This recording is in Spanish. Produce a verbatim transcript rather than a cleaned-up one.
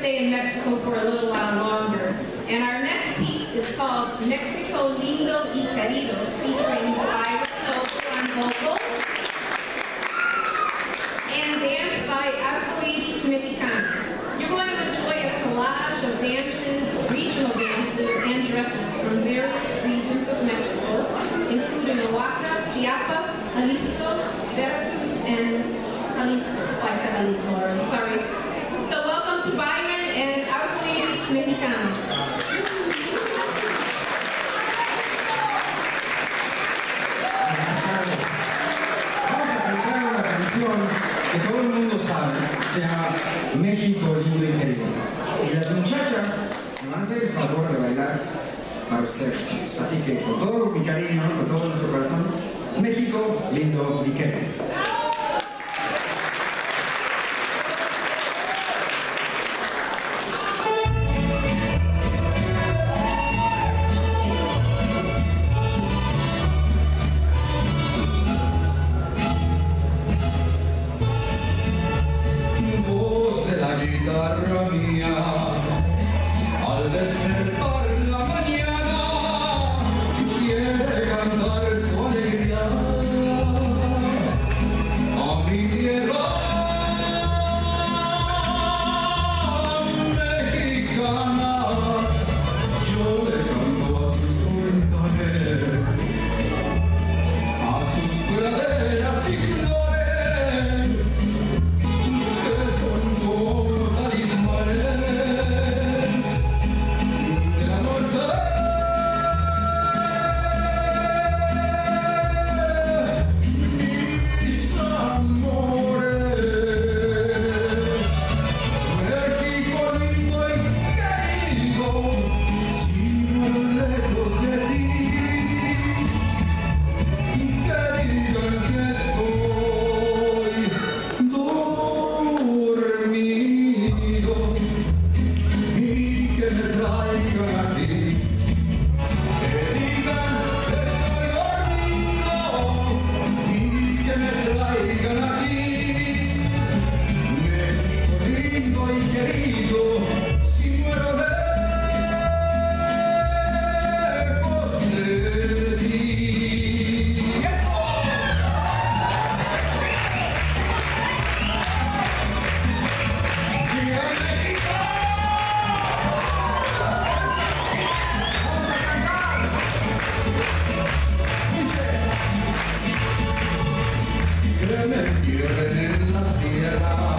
stay in Mexico for a little while longer. And our next piece is called Mexico Lindo y Querido, featuring Ira Clover on vocals and dance by Arcoiris Mexicano. You're going to enjoy a collage of dances, regional dances, and dresses from various regions of Mexico, including Oaxaca, Chiapas, Jalisco, Veracruz, and Jalisco. Oh, I said Jalisco already, sorry. So welcome to Byron and Arcoiris Mexicano. Que todo el mundo sabe, se llama México Lindo y Querido. Y las muchachas me van a hacer el favor de bailar para ustedes. Así que con todo mi cariño, con todo nuestro corazón, México Lindo y Querido. Guitarra mía, al despertar la mañana, quiere cantar su alegría a mi tierra mexicana. Yo le canto a sus volcanes, a sus praderas y flores, que son como que me entierren en la sierra.